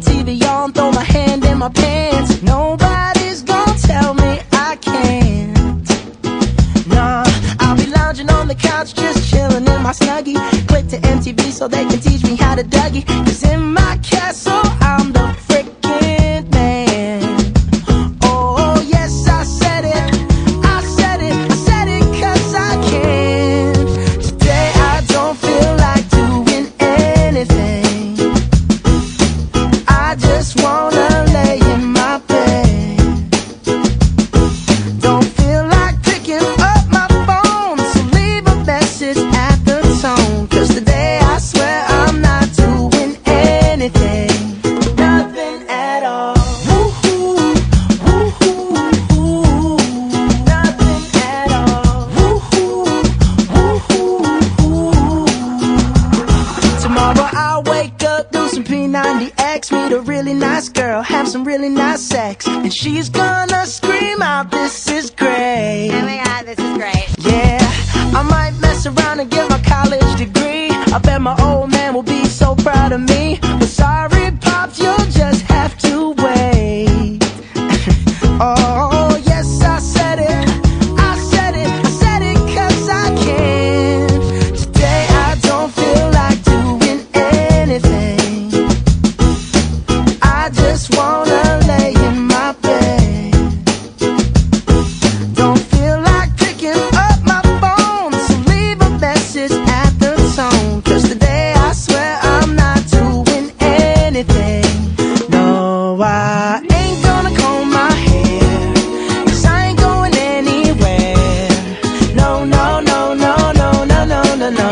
TV on, throw my hand in my pants. Nobody's gonna tell me I can't. Nah, I'll be lounging on the couch, just chilling in my Snuggie. Click to MTV so they can teach me how to Dougie. 'Cause in my castle, I'm the freaking man. Oh, yes, I said it. I said it. I said it 'cause I can. Today I don't feel like doing anything. I just wanna lay in my bed. Don't feel like picking up my phone, so leave a message at the tone. 'Cause today I swear I'm not doing anything. Nothing at all. Woo-hoo, woo-hoo, woo-hoo. Nothing at all. Woo-hoo, woo-hoo, woo-hoo. Tomorrow I'll wake up, do some P90X, meet a really nice girl, have some really nice sex, and she's gonna scream out, "This is great." Oh my god, this is great. Yeah, I might mess around and get my college degree. I bet my old man will be so proud of me. But sorry, Pops, you'll just have to wait. Oh, yes, I said it. I said it. I said it 'cause I can. Today I don't feel like doing anything. I just wanna lay in my bed. Don't feel like picking up my phone, so leave a message at the tone. 'Cause today I swear I'm not doing anything. No, I ain't gonna comb my hair, 'cause I ain't going anywhere. No, no, no, no, no, no, no, no, no.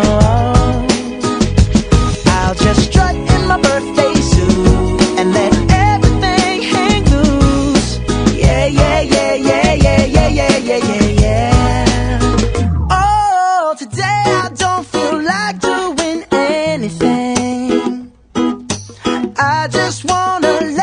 I'll just strut in my birthday suit and let everything hang loose. Yeah, yeah, yeah, yeah, yeah, yeah, yeah, yeah, yeah, yeah. Oh, today I don't feel like doing anything. I just wanna